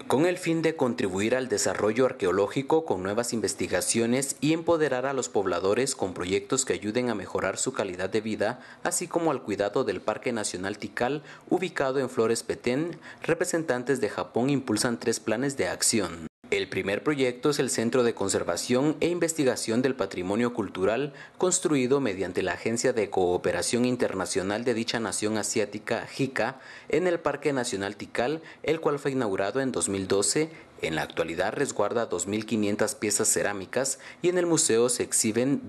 Con el fin de contribuir al desarrollo arqueológico con nuevas investigaciones y empoderar a los pobladores con proyectos que ayuden a mejorar su calidad de vida, así como al cuidado del Parque Nacional Tikal, ubicado en Flores Petén, representantes de Japón impulsan 3 planes de acción. El primer proyecto es el Centro de Conservación e Investigación del Patrimonio Cultural, construido mediante la Agencia de Cooperación Internacional de dicha nación asiática, JICA, en el Parque Nacional Tikal, el cual fue inaugurado en 2012. En la actualidad resguarda 2.500 piezas cerámicas y en el museo se exhiben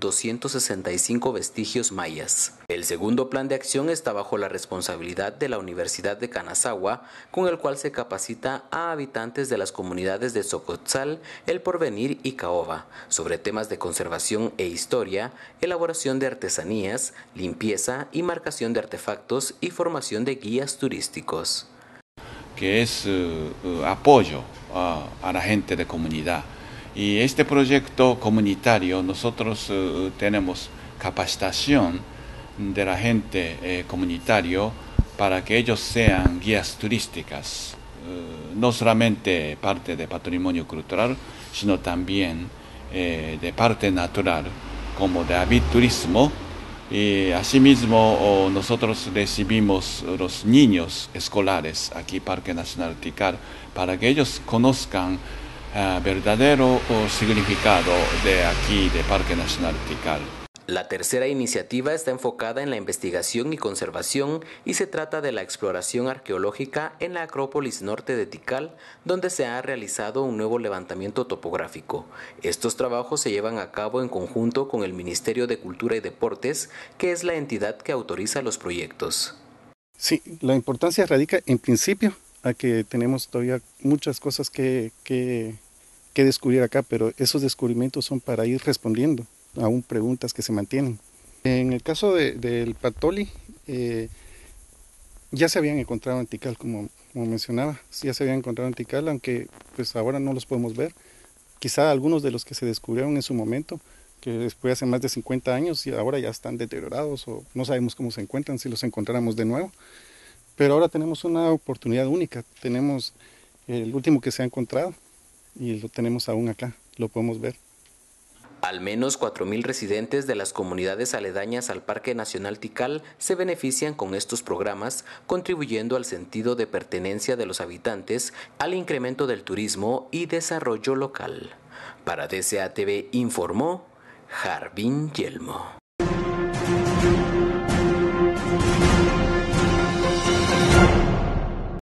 265 vestigios mayas. El segundo plan de acción está bajo la responsabilidad de la Universidad de Kanazawa, con el cual se capacita a habitantes de las comunidades de Socotzal, El Porvenir y Caoba sobre temas de conservación e historia, elaboración de artesanías, limpieza y marcación de artefactos y formación de guías turísticos. Que es apoyo a la gente de comunidad. Y este proyecto comunitario, nosotros tenemos capacitación de la gente comunitario para que ellos sean guías turísticas, no solamente parte de patrimonio cultural, sino también de parte natural, como de aviturismo. Y asimismo nosotros recibimos los niños escolares aquí Parque Nacional Tikal para que ellos conozcan verdadero significado de aquí de Parque Nacional Tikal. La tercera iniciativa está enfocada en la investigación y conservación y se trata de la exploración arqueológica en la Acrópolis Norte de Tikal, donde se ha realizado un nuevo levantamiento topográfico. Estos trabajos se llevan a cabo en conjunto con el Ministerio de Cultura y Deportes, que es la entidad que autoriza los proyectos. Sí, la importancia radica en principio a que tenemos todavía muchas cosas que descubrir acá, pero esos descubrimientos son para ir respondiendo aún preguntas que se mantienen. En el caso del Patoli, ya se habían encontrado en Tikal, como mencionaba, ya se habían encontrado en Tikal, aunque pues ahora no los podemos ver. Quizá algunos de los que se descubrieron en su momento, que después hace más de 50 años y ahora ya están deteriorados o no sabemos cómo se encuentran, si los encontráramos de nuevo. Pero ahora tenemos una oportunidad única, tenemos el último que se ha encontrado y lo tenemos aún acá, lo podemos ver. Al menos 4.000 residentes de las comunidades aledañas al Parque Nacional Tikal se benefician con estos programas, contribuyendo al sentido de pertenencia de los habitantes, al incremento del turismo y desarrollo local. Para DCATV informó Jarbín Yelmo.